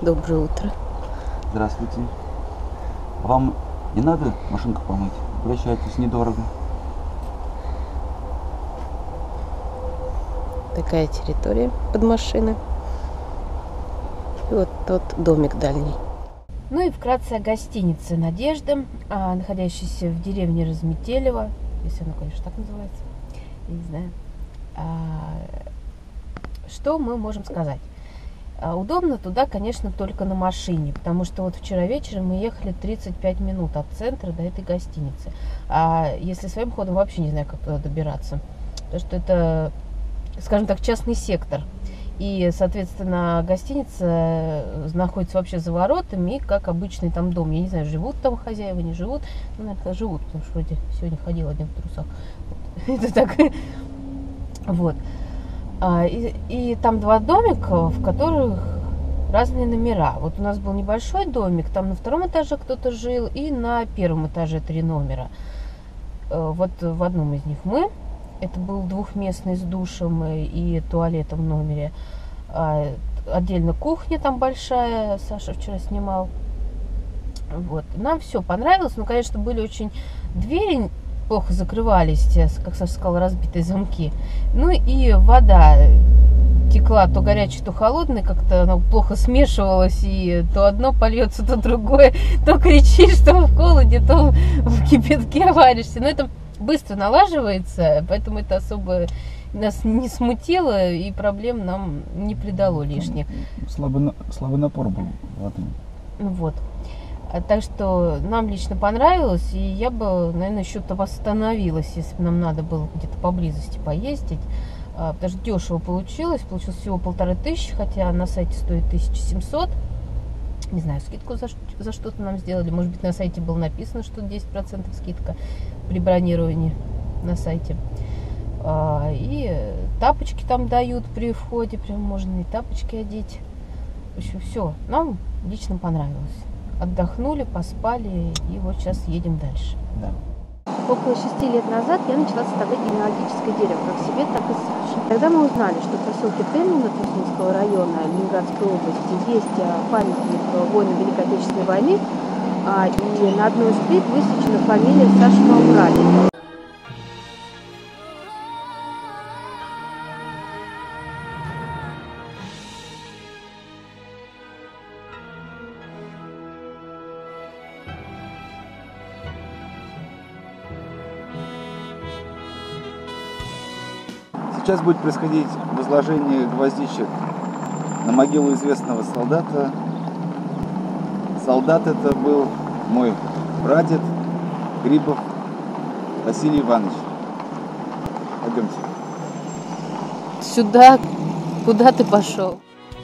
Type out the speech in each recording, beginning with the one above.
Доброе утро. Здравствуйте. Вам не надо машинку помыть? Обращайтесь, недорого. Такая территория под машины. И вот тот домик дальний. Ну и вкратце о гостинице «Надежда», находящейся в деревне Разметелево, если она, конечно, так называется, я не знаю. Что мы можем сказать? Удобно туда, конечно, только на машине, потому что вот вчера вечером мы ехали 35 минут от центра до этой гостиницы. А если своим ходом, вообще не знаю, как туда добираться. Потому что это, скажем так, частный сектор. И, соответственно, гостиница находится вообще за воротами, как обычный там дом. Я не знаю, живут там хозяева, не живут. Ну, наверное, живут, потому что вроде сегодня ходил один в трусах. Это так. Вот. И там два домика, в которых разные номера. Вот у нас был небольшой домик, там на втором этаже кто-то жил, и на первом этаже 3 номера. Вот в одном из них мы. Это был двухместный с душем и туалетом в номере. Отдельно кухня там большая, Саша вчера снимал. Вот. Нам все понравилось, но, конечно, были очень двери плохо закрывались, как Саша сказала, разбитые замки. Ну и вода текла то горячая, то холодная, как-то она плохо смешивалась, и то одно польется, то другое, то кричишь, то в холоде, то в кипятке варишься. Но это быстро налаживается, поэтому это особо нас не смутило и проблем нам не придало лишних. Слабый напор был в этом. Вот. Так что нам лично понравилось, и я бы, наверное, еще там остановилась, если бы нам надо было где-то поблизости поездить. Потому что дешево получилось всего 1500, хотя на сайте стоит 1700. Не знаю, скидку за что-то нам сделали. Может быть, на сайте было написано, что 10% скидка при бронировании на сайте. И тапочки там дают при входе, прям можно и тапочки одеть. В общем, все, нам лично понравилось. Отдохнули, поспали, и вот сейчас едем дальше. Да. Около 6 лет назад я начала составлять генеалогическое дерево, как себе, так и Саше. Тогда мы узнали, что в поселке Тельмино Туснинского района Ленинградской области есть памятник воинам Великой Отечественной войны, и на одной из плит высечена фамилия Сашина Урали. Сейчас будет происходить возложение гвоздичек на могилу известного солдата. Солдат это был мой прадед Грибов Василий Иванович. Пойдемте. Сюда? Куда ты пошел?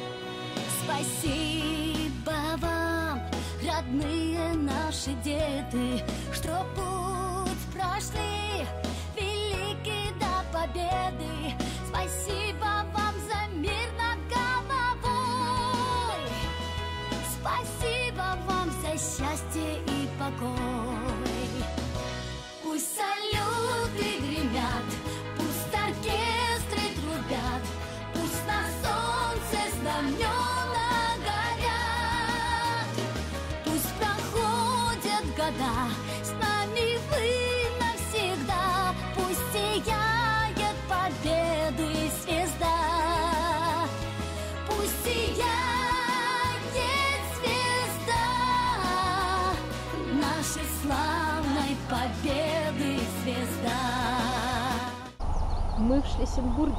Спасибо вам, родные наши деды, что путь прошли великий до победы. Спасибо вам за мир над головой. Спасибо вам за счастье и покой. Пусть салюты гремят, пусть оркестры трубят, пусть на солнце знамена горят. Пусть проходят года, с нами вы навсегда. Пусть сияет победы звезда. Пусть сияет звезда нашей славной победы звезда. Мы в Шлиссельбурге.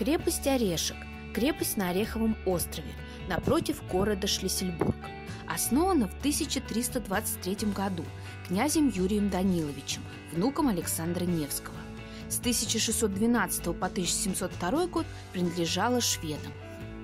Крепость Орешек – крепость на Ореховом острове, напротив города Шлиссельбург. Основана в 1323 году князем Юрием Даниловичем, внуком Александра Невского. С 1612 по 1702 год принадлежала шведам.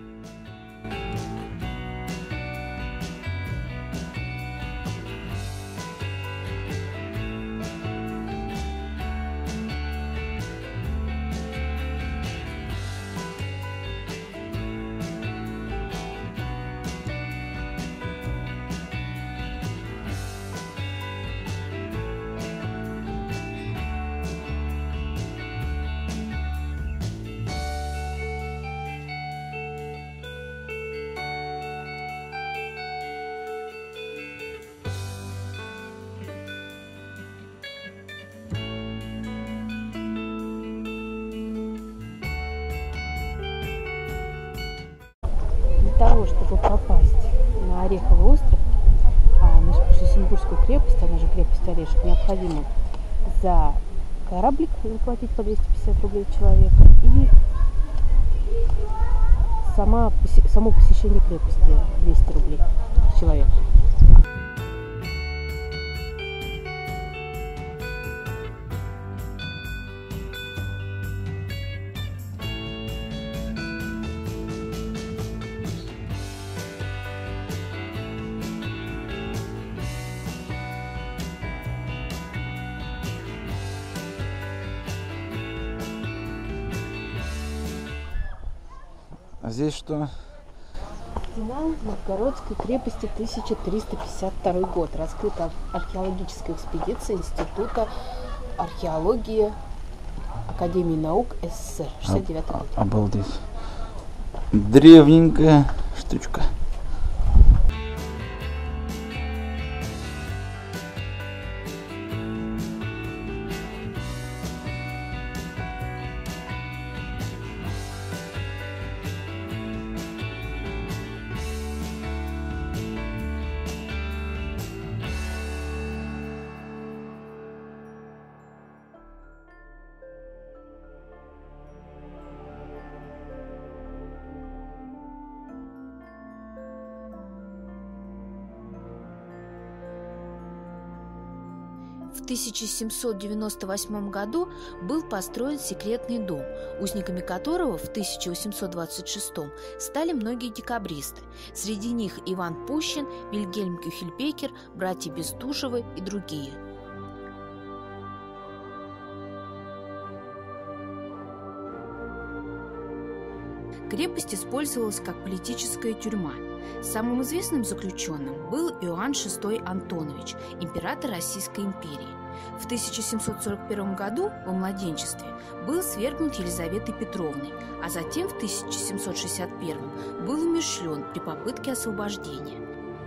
Для того, чтобы попасть на Ореховый остров, на Шлиссельбургскую крепость, она же крепость Орешек, необходимо за кораблик платить по 250 рублей человека и само посещение крепости 200 рублей человека. А здесь что? Стена Новгородской крепости, 1352 год. Раскрыта археологическая экспедиция Института археологии Академии наук СССР. 69 год. Обалдеть. Древненькая штучка. В 1798 году был построен секретный дом, узниками которого в 1826 стали многие декабристы. Среди них Иван Пущин, Вильгельм Кюхельбекер, братья Бестужевы и другие. Крепость использовалась как политическая тюрьма. Самым известным заключенным был Иоанн VI Антонович, император Российской империи. В 1741 году во младенчестве был свергнут Елизаветой Петровной, а затем в 1761 был умерщвлен при попытке освобождения.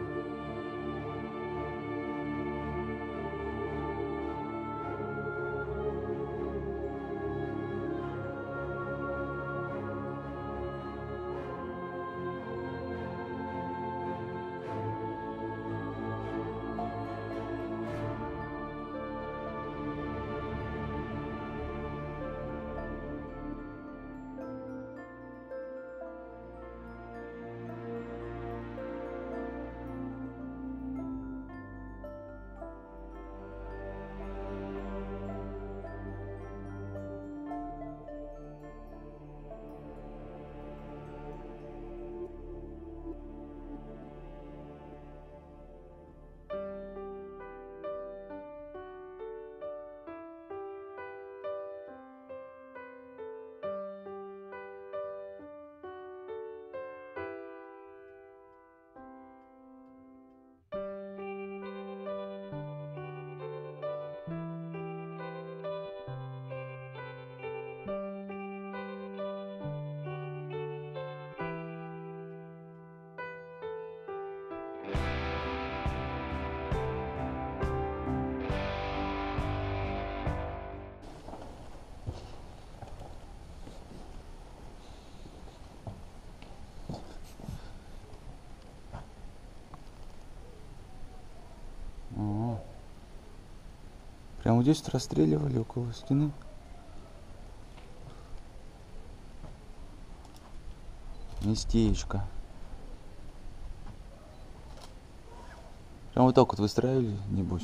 Прямо здесь расстреливали около стены. Гнездечко. Прям вот так вот выстраивали, небось.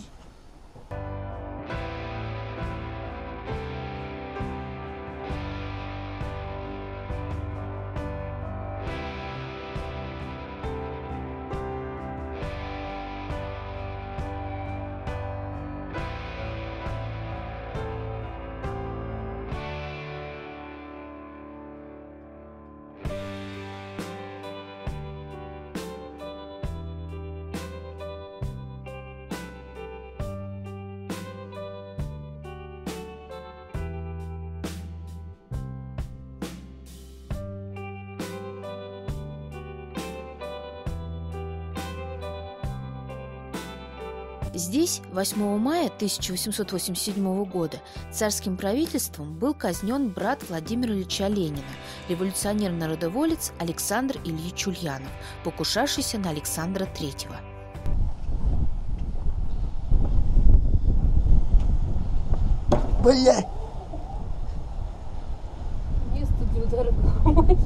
Здесь 8 мая 1887 года царским правительством был казнен брат Владимира Ильича Ленина, революционер-народоволец Александр Ильич Ульянов, покушавшийся на Александра III. Блядь! Место для удара головой.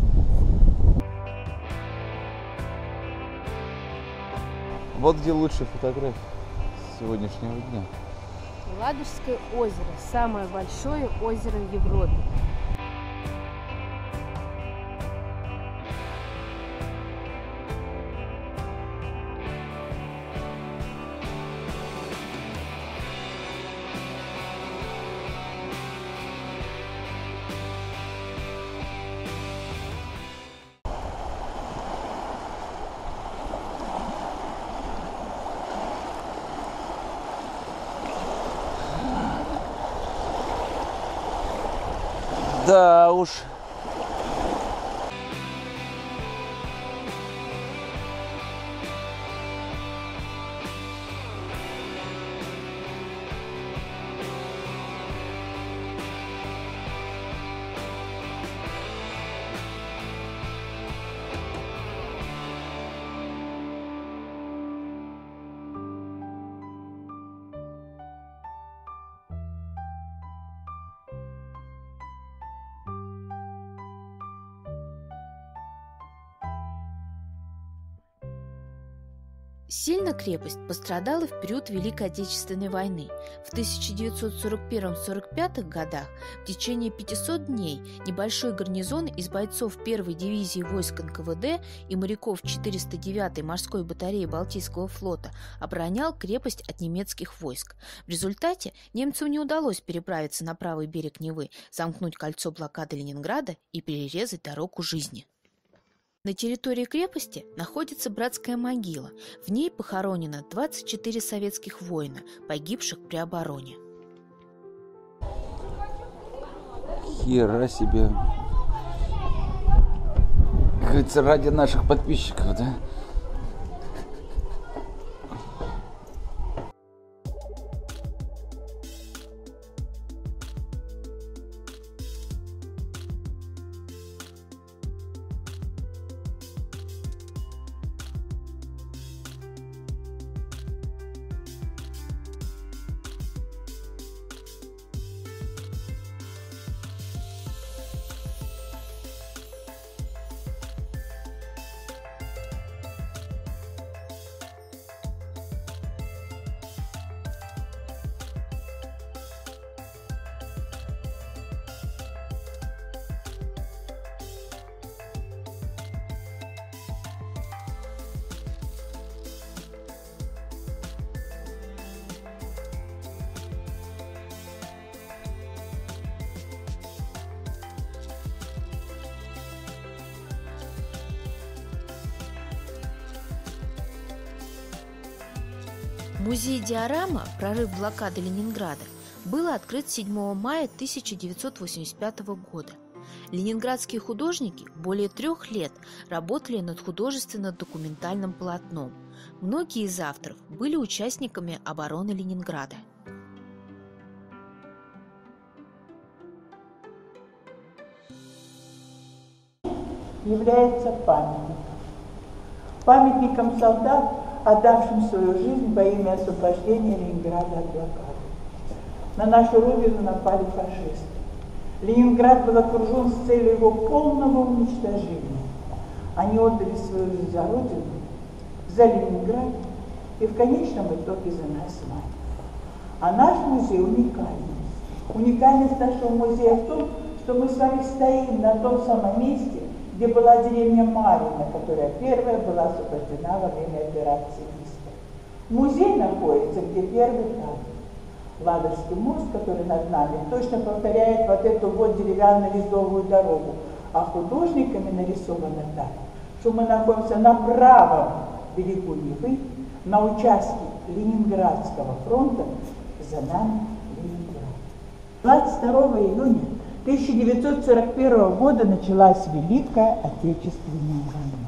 Вот где лучшая фотография сегодняшнего дня. Ладожское озеро – самое большое озеро в Европе. Да уж. Сильно крепость пострадала в период Великой Отечественной войны. В 1941-45 годах в течение 500 дней небольшой гарнизон из бойцов 1-й дивизии войск НКВД и моряков 409-й морской батареи Балтийского флота оборонял крепость от немецких войск. В результате немцам не удалось переправиться на правый берег Невы, замкнуть кольцо блокады Ленинграда и перерезать дорогу жизни. На территории крепости находится братская могила. В ней похоронено 24 советских воина, погибших при обороне. Хера себе. Как говорится, ради наших подписчиков, да? Музей «Диорама. Прорыв блокады Ленинграда» был открыт 7 мая 1985 года. Ленинградские художники более 3 лет работали над художественно-документальным полотном. Многие из авторов были участниками обороны Ленинграда. Является памятником солдат, отдавшим свою жизнь во имя освобождения Ленинграда от блокады. На нашу родину напали фашисты. Ленинград был окружен с целью его полного уничтожения. Они отдали свою жизнь за Родину, за Ленинград и в конечном итоге за нас с вами. А наш музей уникальный. Уникальность нашего музея в том, что мы с вами стоим на том самом месте, где была деревня Марьино, которая первая была освобождена во время операции «Истер». Музей находится, где первый танк. Ладожский мост, который над нами, точно повторяет вот эту вот деревянно-ледовую дорогу, а художниками нарисовано так, что мы находимся на правом берегу Невы, на участке Ленинградского фронта, за нами Ленинград. 22 июня 1941 года началась Великая Отечественная война.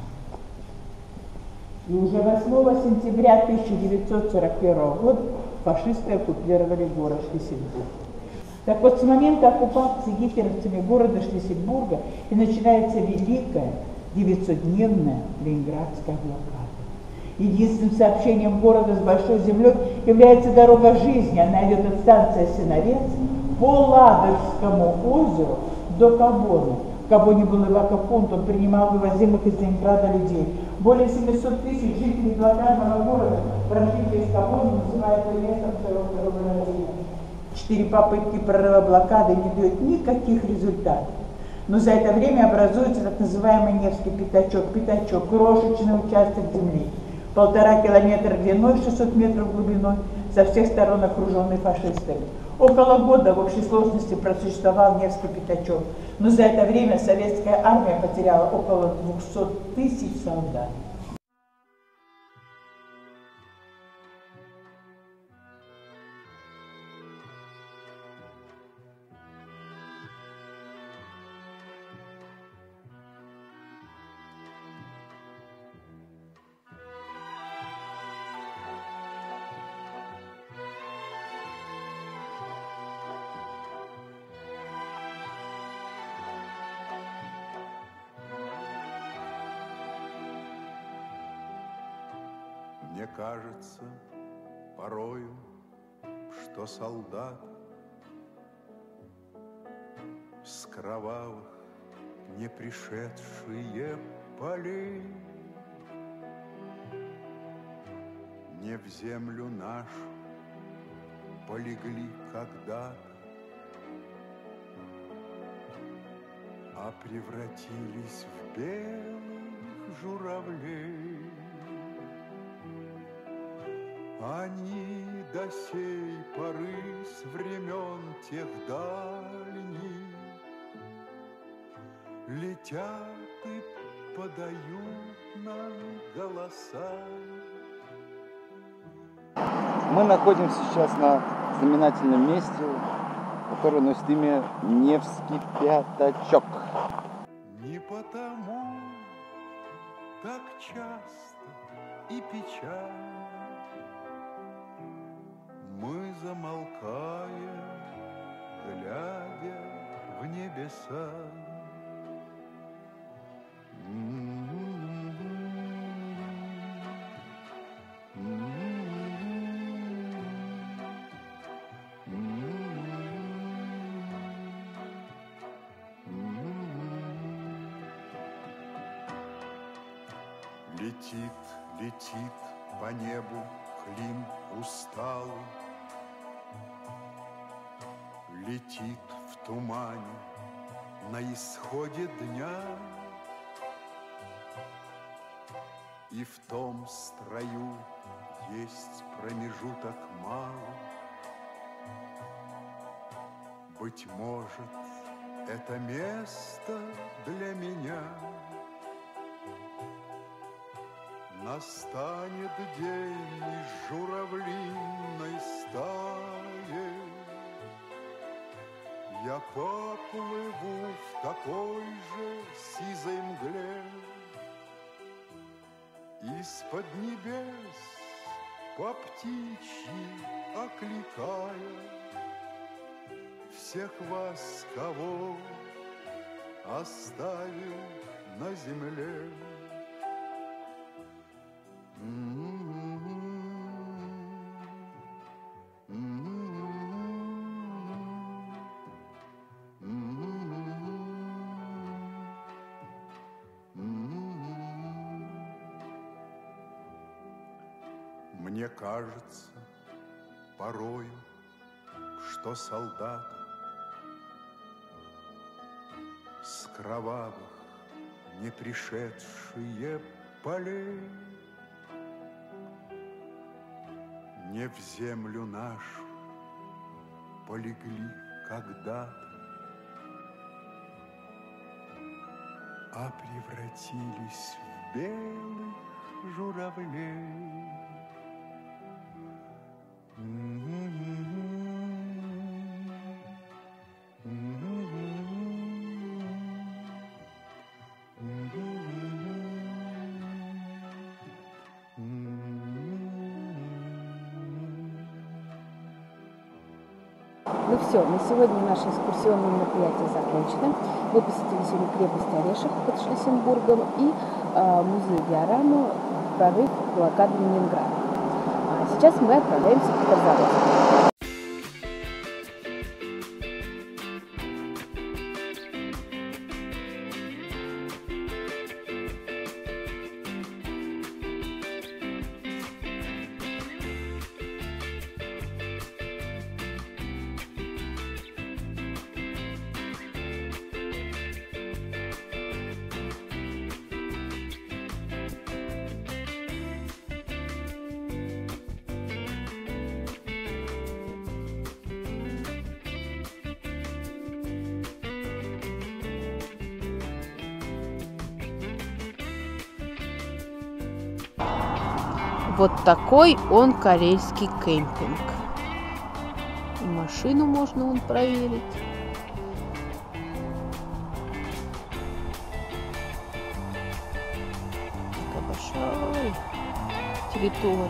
И уже 8 сентября 1941 года фашисты оккупировали город Шлиссельбург. Так вот, с момента оккупации гитлеровцами города Шлиссельбурга и начинается Великая 900-дневная Ленинградская блокада. Единственным сообщением города с Большой землей является дорога жизни. Она идет от станции Сеновец по Ладожскому озеру до Кабона. В Кабоне был эвакопункт, он принимал вывозимых из Ленинграда людей. Более 700 тысяч жителей блокадного города прошли через Кабон, называют его местом своего второго рождения. 4 попытки прорыва блокады не дают никаких результатов. Но за это время образуется так называемый Невский пятачок. Пятачок – крошечный участок земли. 1,5 километра длиной, 600 метров глубиной, со всех сторон окруженный фашистами. Около года в общей сложности просуществовал Невский пятачок. Но за это время советская армия потеряла около 200 тысяч солдат. Мне кажется порою, что солдат с кровавых не пришедшие полей не в землю нашу полегли когда-то, а превратились в белых журавлей. Они до сей поры с времен тех дальних летят и подают нам голоса. Мы находимся сейчас на знаменательном месте, которое носит имя Невский пятачок. Не потому так часто и печально мы замолкаем, глядя в небеса. Летит, летит по небу клин усталый, летит в тумане на исходе дня, и в том строю есть промежуток малый. Быть может, это место для меня. Настанет день из журавлиной стаи, я поплыву в такой же сизой мгле. Из-под небес по птичьи окликая всех вас, кого оставил на земле. Мне кажется порою, что солдаты с кровавых не пришедшие полей не в землю нашу полегли когда-то, а превратились в белых журавлей. Ну все, на сегодня наше экскурсионное мероприятие закончено. Мы посетили сегодня крепость Орешек под Шлиссенбургом и музей диорамы «Прорыв блокады Ленинграда». А сейчас мы отправляемся в Петрозаводск. Вот такой он карельский кемпинг. И машину можно вон проверить. Такая большая территория.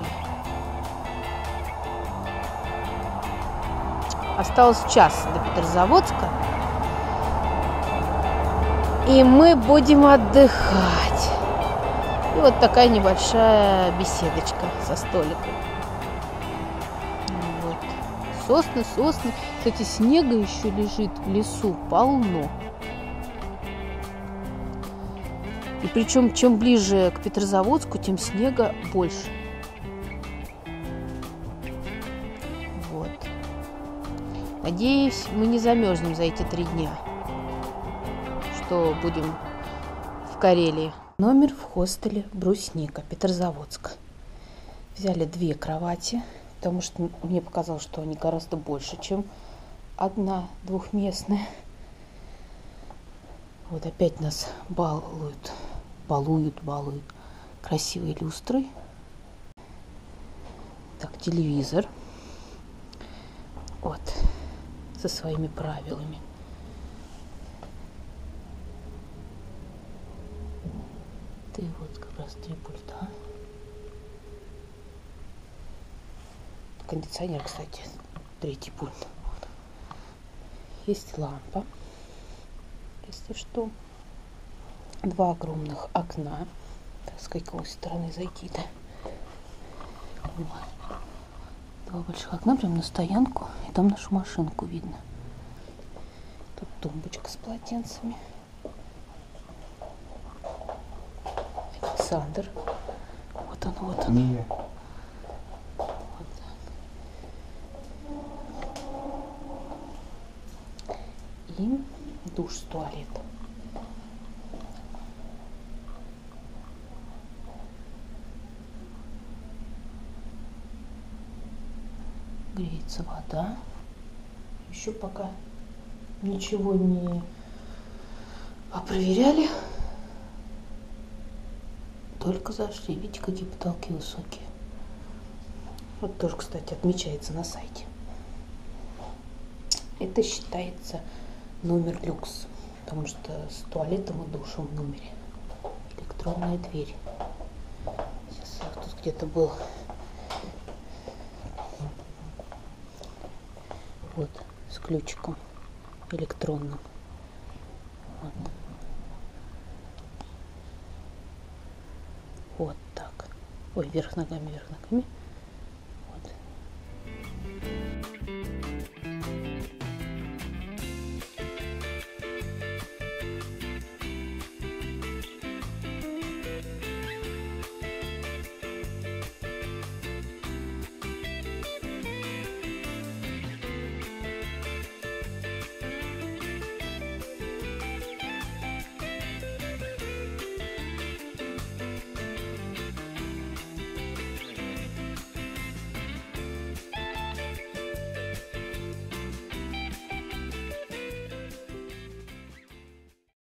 Осталось час до Петрозаводска. И мы будем отдыхать. И вот такая небольшая беседочка со столиком. Вот. Сосны. Кстати, снега еще лежит в лесу полно. И причем, чем ближе к Петрозаводску, тем снега больше. Вот. Надеюсь, мы не замерзнем за эти 3 дня, что будем в Карелии. Номер в хостеле «Брусника», Петрозаводск. Взяли 2 кровати, потому что мне показалось, что они гораздо больше, чем одна двухместная. Вот опять нас балуют красивой люстрой. Так, телевизор. Вот, со своими правилами. И вот как раз 3 пульта. Кондиционер, кстати, 3-й пульт. Есть лампа, если что. 2 огромных окна. Так, с какой стороны зайти-то? 2 больших окна прямо на стоянку. И там нашу машинку видно. Тут тумбочка с полотенцами. Александр. Вот он. Вот так. И душ с туалетом. Греется вода. Еще пока ничего не проверяли. Только зашли. Видите, какие потолки высокие. Вот тоже, кстати, отмечается на сайте. Это считается номер люкс, потому что с туалетом и душем в номере. Электронная дверь. Сейчас тут где-то был. Вот, с ключиком электронным. Вот. Вот так. Ой, вверх ногами.